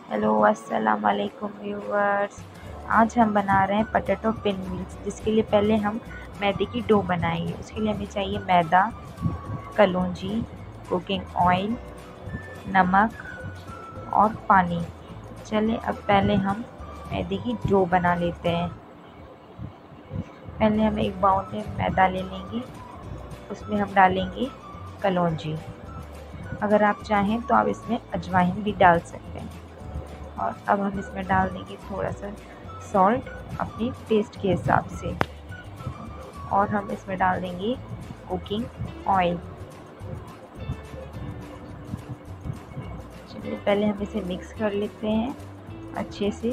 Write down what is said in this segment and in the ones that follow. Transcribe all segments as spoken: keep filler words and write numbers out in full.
Hello अस्सलाम वालेकुम viewers. आज हम बना रहे हैं पटेटो पिन मील्स, जिसके लिए पहले हम मैदे की डो बनाएंगे। उसके लिए हमें चाहिए मैदा, कलौंजी, कुकिंग ऑयल, नमक और पानी। चलिए अब पहले हम मैदे की डो बना लेते हैं। पहले हम एक बाउल में मैदा ले लेंगे, उसमें हम डालेंगे कलौंजी। अगर आप चाहें तो आप इसमें अजवाइन भी डाल सकते हैं। और अब हम इसमें डाल देंगे थोड़ा सा सॉल्ट अपने टेस्ट के हिसाब से, और हम इसमें डाल देंगे कुकिंग ऑयल। चलिए पहले हम इसे मिक्स कर लेते हैं अच्छे से।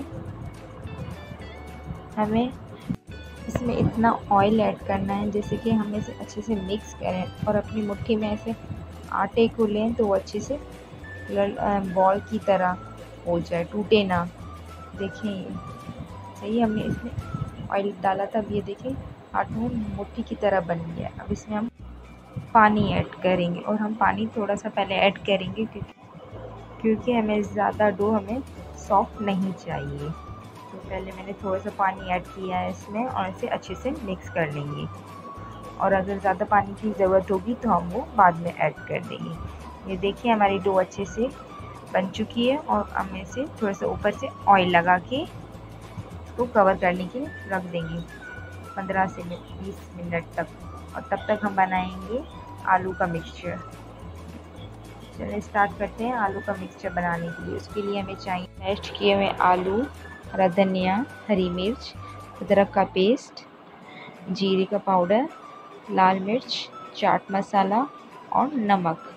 हमें इसमें इतना ऑयल ऐड करना है जैसे कि हम इसे अच्छे से मिक्स करें और अपनी मुट्ठी में ऐसे आटे को लें तो वो अच्छे से बॉल की तरह हो जाए, टूटे ना। देखिए सही हमने इसमें ऑयल डाला था, अब ये देखिए आटा मुट्ठी की तरह बन गया। अब इसमें हम पानी ऐड करेंगे, और हम पानी थोड़ा सा पहले ऐड करेंगे क्योंकि क्योंकि हमें ज़्यादा डो हमें सॉफ्ट नहीं चाहिए। तो पहले मैंने थोड़ा सा पानी ऐड किया है इसमें, और इसे अच्छे से मिक्स कर लेंगे। और अगर ज़्यादा पानी की ज़रूरत होगी तो हम वो बाद में ऐड कर देंगे। ये देखिए हमारी डो अच्छे से बन चुकी है, और हम इसे थोड़ा सा ऊपर से ऑयल लगा के इसको कवर करने के लिए रख देंगे पंद्रह से बीस मिनट तक। और तब तक हम बनाएंगे आलू का मिक्सचर। चलिए स्टार्ट करते हैं आलू का मिक्सचर बनाने के लिए। उसके लिए हमें चाहिए मैश किए हुए आलू, हरा धनिया, हरी मिर्च, अदरक का पेस्ट, जीरे का पाउडर, लाल मिर्च, चाट मसाला और नमक।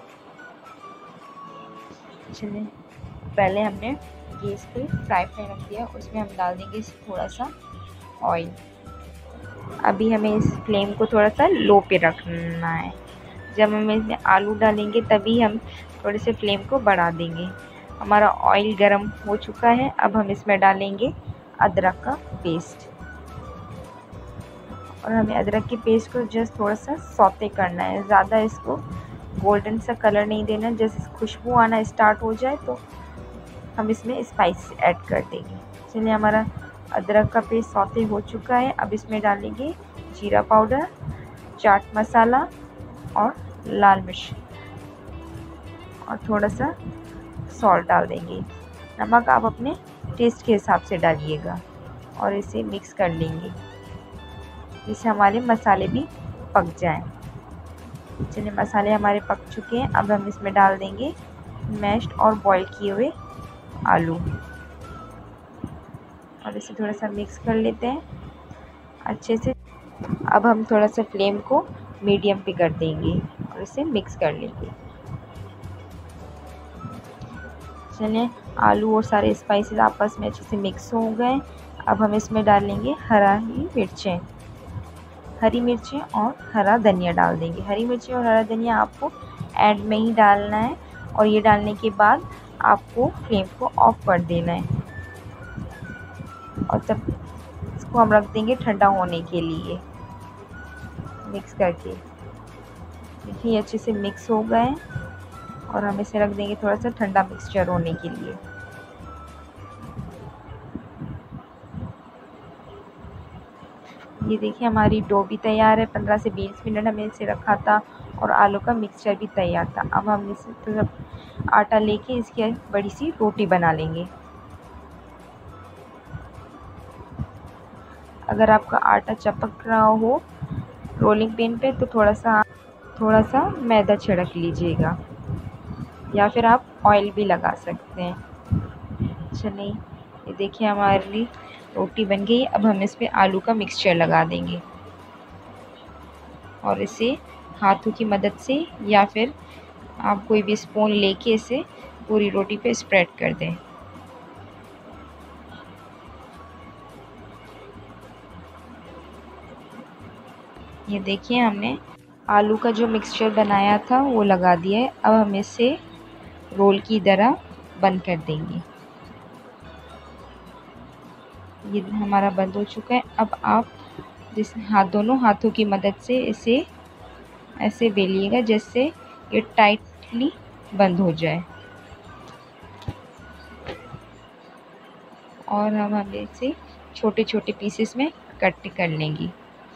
चलिए पहले हमने गैस पे फ्राई पैन रख दिया, उसमें हम डाल देंगे थोड़ा सा ऑयल। अभी हमें इस फ्लेम को थोड़ा सा लो पे रखना है। जब हम इसमें आलू डालेंगे तभी हम थोड़े से फ्लेम को बढ़ा देंगे। हमारा ऑयल गर्म हो चुका है। अब हम इसमें डालेंगे अदरक का पेस्ट, और हमें अदरक के पेस्ट को जस्ट थोड़ा सा सौते करना है, ज़्यादा इसको गोल्डन सा कलर नहीं देना। जैसे खुशबू आना स्टार्ट हो जाए तो हम इसमें स्पाइस ऐड कर देंगे। चलिए हमारा अदरक का पेस्ट सौते हो चुका है। अब इसमें डालेंगे जीरा पाउडर, चाट मसाला और लाल मिर्च, और थोड़ा सा सॉल्ट डाल देंगे। नमक आप अपने टेस्ट के हिसाब से डालिएगा, और इसे मिक्स कर लेंगे जिससे हमारे मसाले भी पक जाएं। चलिए मसाले हमारे पक चुके हैं। अब हम इसमें डाल देंगे मैश्ड और बॉईल किए हुए आलू, और इसे थोड़ा सा मिक्स कर लेते हैं अच्छे से। अब हम थोड़ा सा फ्लेम को मीडियम पे कर देंगे और इसे मिक्स कर लेंगे। चलिए आलू और सारे स्पाइसेस आपस में अच्छे से मिक्स हो गए। अब हम इसमें डालेंगे हरी मिर्चें हरी मिर्चें और हरा धनिया डाल देंगे। हरी मिर्ची और हरा धनिया आपको एंड में ही डालना है, और ये डालने के बाद आपको फ्लेम को ऑफ कर देना है, और तब इसको हम रख देंगे ठंडा होने के लिए मिक्स करके। देखिए अच्छे से मिक्स हो गए, और हम इसे रख देंगे थोड़ा सा ठंडा मिक्सचर होने के लिए। ये देखिए हमारी डो भी तैयार है। पंद्रह से बीस मिनट हमें इसे रखा था, और आलू का मिक्सचर भी तैयार था। अब हम इसे थोड़ा आटा लेके इसकी बड़ी सी रोटी बना लेंगे। अगर आपका आटा चपक रहा हो रोलिंग पिन पे तो थोड़ा सा थोड़ा सा मैदा छिड़क लीजिएगा, या फिर आप ऑयल भी लगा सकते हैं। चलिए ये देखिए हमारी रोटी बन गई। अब हम इस पे आलू का मिक्सचर लगा देंगे, और इसे हाथों की मदद से या फिर आप कोई भी स्पून लेके इसे पूरी रोटी पे स्प्रेड कर दें। ये देखिए हमने आलू का जो मिक्सचर बनाया था वो लगा दिया है। अब हम इसे रोल की तरह बंद कर देंगे। ये हमारा बंद हो चुका है। अब आप जिस हाथ दोनों हाथों की मदद से इसे ऐसे बेलिएगा जिससे ये टाइटली बंद हो जाए। और हम हम इसे छोटे छोटे पीसेस में कट कर लेंगे।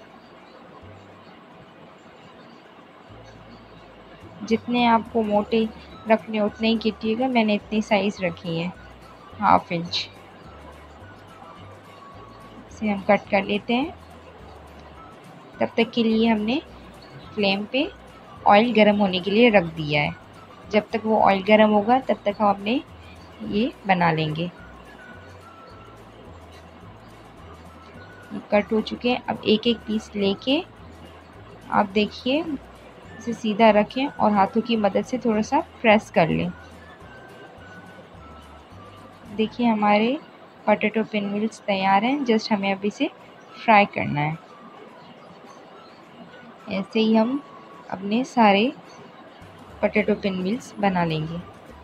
जितने आपको मोटे रखने उतने ही कीजिएगा, मैंने इतनी साइज़ रखी है, हाफ इंच। इसे हम कट कर लेते हैं। तब तक के लिए हमने फ्लेम पे ऑयल गर्म होने के लिए रख दिया है। जब तक वो ऑयल गर्म होगा तब तक हम अपने ये बना लेंगे। कट हो चुके हैं। अब एक एक पीस लेके आप देखिए, इसे सीधा रखें और हाथों की मदद से थोड़ा सा प्रेस कर लें। देखिए हमारे पोटैटो पिनव्हील्स तैयार हैं। जस्ट हमें अब इसे फ्राई करना है। ऐसे ही हम अपने सारे पोटैटो पिनव्हील्स बना लेंगे।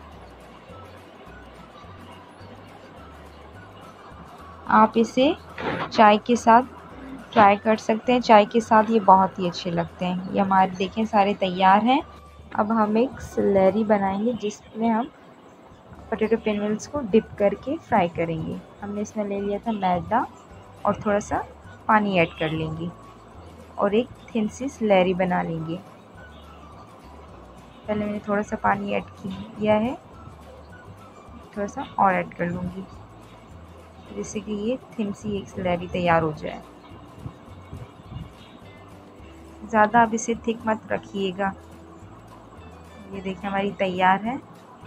आप इसे चाय के साथ ट्राई कर सकते हैं। चाय के साथ ये बहुत ही अच्छे लगते हैं। ये हमारे देखें सारे तैयार हैं। अब हम एक स्लैरी बनाएंगे जिसमें हम पोटैटो पिनव्हील्स को डिप करके फ्राई करेंगे। हमने इसमें ले लिया था मैदा और थोड़ा सा पानी ऐड कर लेंगे और एक थिन सी स्लैरी बना लेंगे। पहले मैंने थोड़ा सा पानी ऐड किया है, थोड़ा सा और ऐड कर लूँगी जिससे कि ये थिन सी एक स्लैरी तैयार हो जाए। ज़्यादा अब इसे थिक मत रखिएगा। ये देखिए हमारी तैयार है।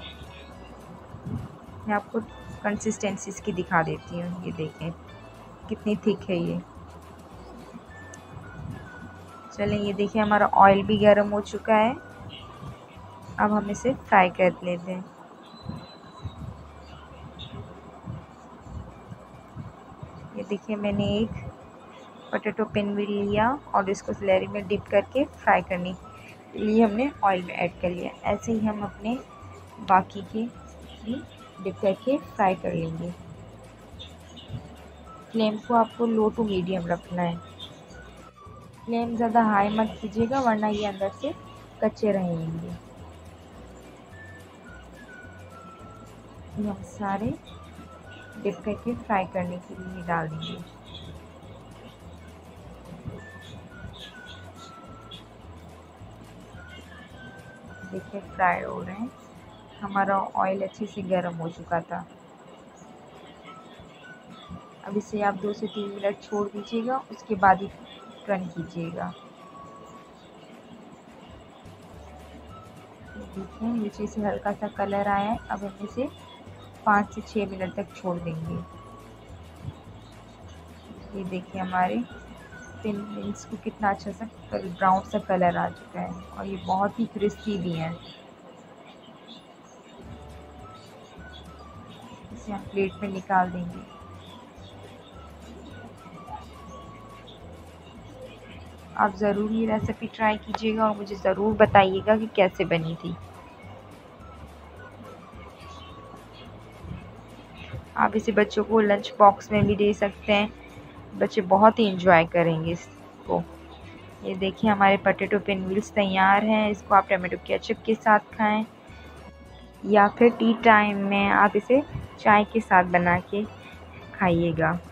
मैं आपको कंसिस्टेंसी इसकी दिखा देती हूँ। ये देखें कितनी थिक है ये। चलें, ये देखिए हमारा ऑयल भी गर्म हो चुका है। अब हम इसे फ्राई कर लेते हैं। ये देखिए मैंने एक पोटैटो पिनव्हील लिया और इसको स्लैरी में डिप करके फ्राई करने के लिए हमने ऑयल में ऐड कर लिया। ऐसे ही हम अपने बाकी के भी डिप करके फ्राई कर लेंगे। फ्लेम को आपको लो टू मीडियम रखना है। फ्लेम ज़्यादा हाई मत कीजिएगा वरना ये अंदर से कच्चे रहेंगे। हम सारे डिप करके फ्राई करने के लिए डाल देंगे। देखिए फ्राई हो रहे हैं। हमारा ऑयल अच्छे से गर्म हो चुका था। अब इसे आप दो से तीन मिनट छोड़ दीजिएगा, उसके बाद ही टर्न कीजिएगा। देखिए नीचे से हल्का सा कलर आया है। अब हम इसे पाँच से छः मिनट तक छोड़ देंगे। ये देखिए हमारे पिनव्हील्स को कितना अच्छा सा ब्राउन सा कलर आ चुका है और ये बहुत ही क्रिस्पी भी हैं। इसे हम प्लेट में निकाल देंगे। आप ज़रूर ये रेसिपी ट्राई कीजिएगा और मुझे ज़रूर बताइएगा कि कैसे बनी थी। आप इसे बच्चों को लंच बॉक्स में भी दे सकते हैं। बच्चे बहुत ही एंजॉय करेंगे इसको। ये देखिए हमारे पोटैटो पिनव्हील्स तैयार हैं। इसको आप टमाटो केचप के साथ खाएं या फिर टी टाइम में आप इसे चाय के साथ बना के खाइएगा।